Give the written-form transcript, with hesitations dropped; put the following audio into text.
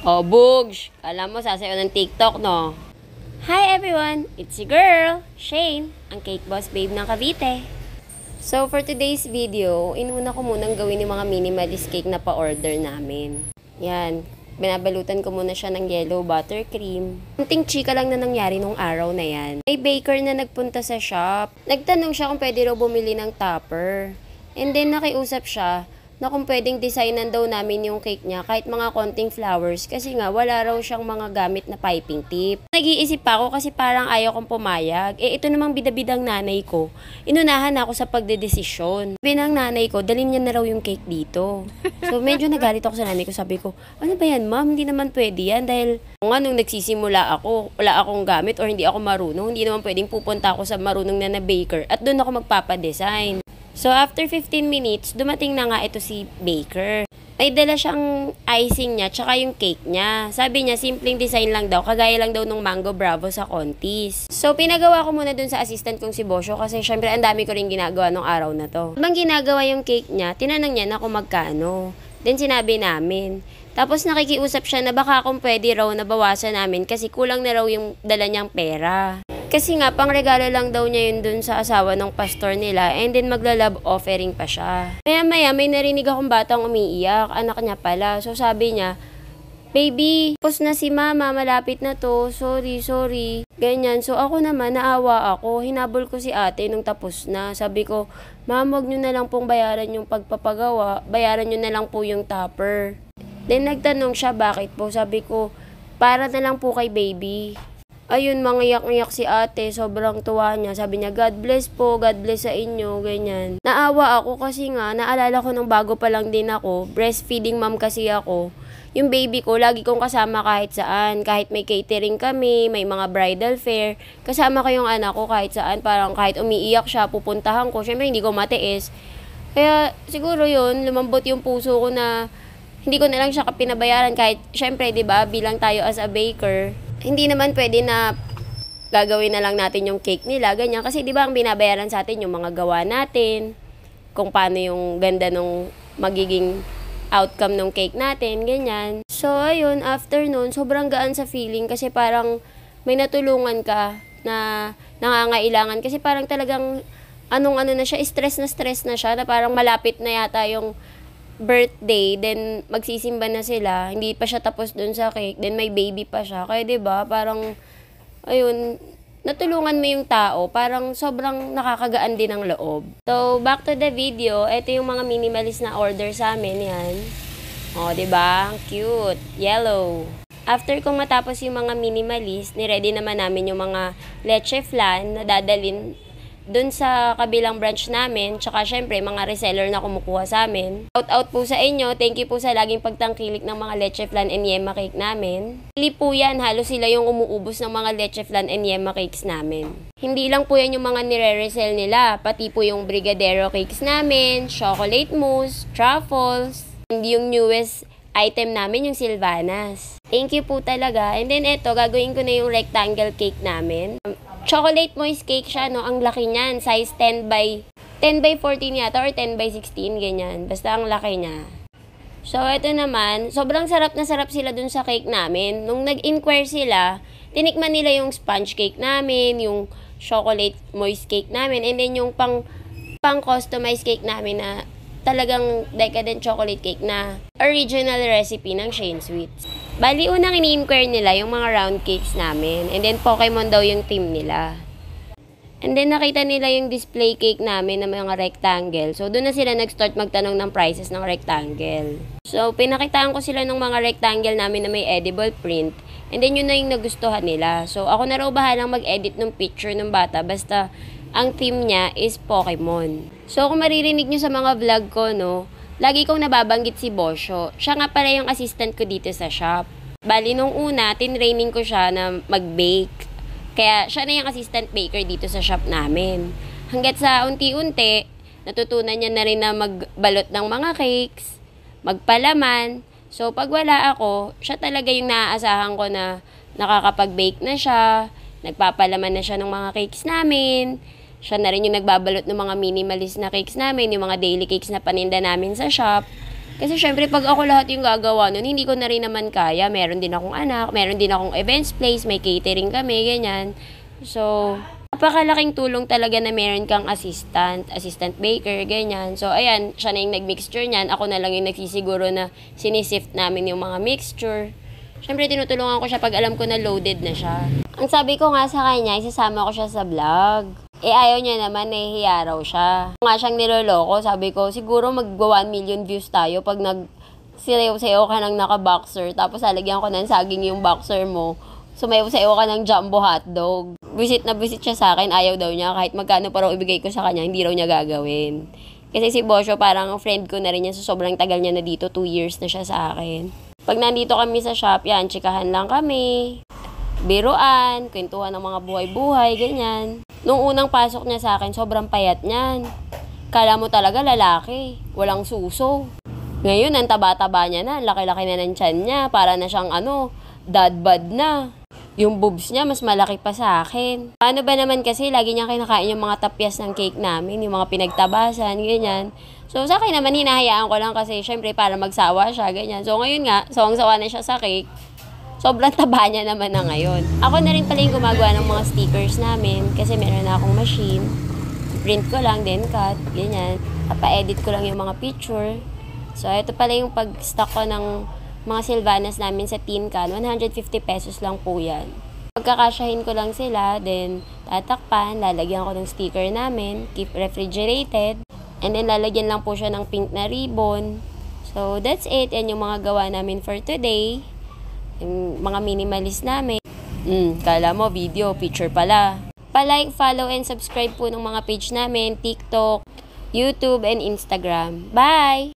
Oh, Bugs! Alam mo, sasayaw ng TikTok, no? Hi everyone! It's your girl, Shane, ang cake boss babe ng Cavite. So, for today's video, inuna ko munang gawin yung mga minimalist cake na pa-order namin. Yan. Binabalutan ko muna siya ng yellow buttercream. Kunting chika lang na nangyari nung araw na yan. May baker na nagpunta sa shop. Nagtanong siya kung pwede raw bumili ng topper. And then, nakiusap siya na kung pwedeng designan daw namin yung cake niya kahit mga konting flowers kasi nga wala raw siyang mga gamit na piping tip. Nag-iisip pa ako kasi parang ayaw kong pumayag. Ito namang bidabidang nanay ko. Inunahan ako sa pagdedesisyon. Binang nanay ko, dalhin niya na raw yung cake dito. So medyo nagalit ako sa nanay ko. Sabi ko, ano ba yan ma'am? Hindi naman pwede yan dahil nung nagsisimula ako, wala akong gamit or hindi ako marunong. Hindi naman pwedeng pupunta ako sa marunong na baker at doon ako magpapadesign. So, after 15 minutes, dumating na nga ito si baker. May dala siyang icing niya, tsaka yung cake niya. Sabi niya, simpleng design lang daw, kagaya lang daw nung Mango Bravo sa Contis. So, pinagawa ko muna dun sa assistant kong si Bosyo kasi syempre ang dami ko rin ginagawa nung araw na to. Habang ginagawa yung cake niya, tinanong niya na kung magkano. Then, sinabi namin. Tapos, nakikiusap siya na baka kung pwede raw na bawasan namin kasi kulang na raw yung dala niyang pera. Kasi nga, pang regalo lang daw niya yun dun sa asawa ng pastor nila and then magla-love offering pa siya. Maya-maya, may narinig akong batang umiiyak, anak niya pala. So sabi niya, baby, tapos na si mama, malapit na to, sorry. Ganyan. So ako naman, naawa ako, hinabol ko si ate nung tapos na. Sabi ko, ma'am, wag nyo na lang pong bayaran yung pagpapagawa, bayaran nyo na lang po yung topper. Then nagtanong siya, bakit po? Sabi ko, para na lang po kay baby. Ayun, mangiyak-ngiyak si ate, sobrang tuwa niya. Sabi niya, God bless po, God bless sa inyo, ganyan. Naawa ako kasi nga, naalala ko nung bago pa lang din ako, breastfeeding mom kasi ako. Yung baby ko, lagi kong kasama kahit saan. Kahit may catering kami, may mga bridal fair. Kasama ko yung anak ko kahit saan. Parang kahit umiiyak siya, pupuntahan ko. Siyempre, hindi ko matiis. Kaya, siguro yun, lumambot yung puso ko na hindi ko na lang siya pinabayaran. Kahit, siyempre, diba, bilang tayo as a baker, hindi naman pwede na gagawin na lang natin yung cake nila, ganyan. Kasi di ba ang binabayaran sa atin yung mga gawa natin, kung paano yung ganda nung magiging outcome ng cake natin, ganyan. So, ayun, after nun, sobrang gaan sa feeling kasi parang may natulungan ka na nangangailangan. Kasi parang talagang anong-ano na siya, stress na siya, na parang malapit na yata yung birthday, then magsisimba na sila, hindi pa siya tapos dun sa cake, then may baby pa siya, kaya diba, parang, ayun, natulungan mo yung tao, parang sobrang nakakagaan din ang loob. So, back to the video, ito yung mga minimalist na order sa amin, yan. O, diba, cute, yellow. After kong matapos yung mga minimalist, niready naman namin yung mga leche flan na dadalin dun sa kabilang branch namin, tsaka syempre mga reseller na kumukuha sa amin. Shout out po sa inyo, thank you po sa laging pagtangkilik ng mga leche flan and yema cake namin. Hindi po yan, halos sila yung umuubos ng mga leche flan and yema cakes namin. Hindi lang po yan yung mga nire-resell nila, pati po yung brigadero cakes namin, chocolate mousse, truffles, and yung newest item namin, yung Silvanas. Thank you po talaga. And then eto, gagawin ko na yung rectangle cake namin. Chocolate moist cake siya, no? Ang laki niyan. Size 10 by 14 yata or 10 by 16, ganyan. Basta ang laki niya. So, ito naman, sobrang sarap na sarap sila dun sa cake namin. Nung nag-inquire sila, tinikman nila yung sponge cake namin, yung chocolate moist cake namin, and then yung pang-customized cake namin na talagang decadent chocolate cake na original recipe ng Shane Sweets. Bali, unang ini-inquire nila yung mga round cakes namin. And then, Pokemon daw yung team nila. And then, nakita nila yung display cake namin na mga rectangle. So, doon na sila nag-start magtanong ng prices ng rectangle. So, pinakitaan ko sila ng mga rectangle namin na may edible print. And then, yun na yung nagustuhan nila. So, ako na raw bahalang mag-edit ng picture ng bata. Basta, ang theme niya is Pokemon. So, kung maririnig nyo sa mga vlog ko, no, lagi kong nababanggit si Bosyo. Siya nga pala yung assistant ko dito sa shop. Bali, nung una, tinraining ko siya na mag-bake. Kaya, siya na yung assistant baker dito sa shop namin. Hanggat sa unti-unti, natutunan niya na rin na magbalot ng mga cakes, magpalaman. So, pag wala ako, siya talaga yung naaasahan ko na nakakapag-bake na siya, nagpapalaman na siya ng mga cakes namin. Siya na rin yung nagbabalot ng mga minimalist na cakes namin, yung mga daily cakes na paninda namin sa shop. Kasi syempre, pag ako lahat yung gagawa nun, hindi ko na rin naman kaya. Meron din akong anak, meron din akong events place, may catering kami, ganyan. So, napakalaking tulong talaga na meron kang assistant baker, ganyan. So, ayan, siya na yung nag-mixture niyan. Ako na lang yung nagsisiguro na sinisift namin yung mga mixture. Siyempre, tinutulungan ko siya pag alam ko na loaded na siya. Ang sabi ko nga sa kanya, isasama ko siya sa vlog. Ayaw niya naman, nahihiya raw siya. Nga siyang niloloko, sabi ko, siguro mag-1 million views tayo pag sayaw ka ng naka-boxer, tapos halagyan ko ng saging yung boxer mo. Sumayaw-sayaw ka ng jumbo hotdog. Visit na visit siya sa akin, ayaw daw niya. Kahit magkano pa raw ibigay ko sa kanya, hindi raw niya gagawin. Kasi si Bosyo, parang friend ko na rin yan. So, sobrang tagal niya na dito. 2 years na siya sa akin. Pag nandito kami sa shop, yan, tsikahan lang kami. Biruan, kwentuhan ng mga buhay-buhay, ganyan. Nung unang pasok niya sa akin, sobrang payat niyan. Kala mo talaga lalaki. Walang suso. Ngayon, ang taba-taba niya na. Laki-laki na ng tiyan niya. Para na siyang dad bod na. Yung boobs niya, mas malaki pa sa akin. Paano ba naman kasi, lagi niya kinakain yung mga tapyas ng cake namin, yung mga pinagtabasan, ganyan. So, sa akin naman, hinahayaan ko lang kasi, syempre, para magsawa siya, ganyan. So, ngayon nga, sawang-sawa na siya sa cake. Sobrang taba niya naman na ngayon. Ako na rin pala yung gumagawa ng mga stickers namin kasi meron na akong machine. Print ko lang, then cut, ganyan. Pa-edit ko lang yung mga picture. So, ito pala yung pag-stock ko ng mga Sylvanas namin sa tin can. 150 pesos lang po yan. Pagkakasyahin ko lang sila, then tatakpan, lalagyan ko ng sticker namin, keep refrigerated, and then lalagyan lang po siya ng pink na ribbon. So, that's it. Yan yung mga gawa namin for today. Yung mga minimalist namin. Kala mo video, picture pala. Pa-like, follow, and subscribe po ng mga page namin, TikTok, YouTube, and Instagram. Bye!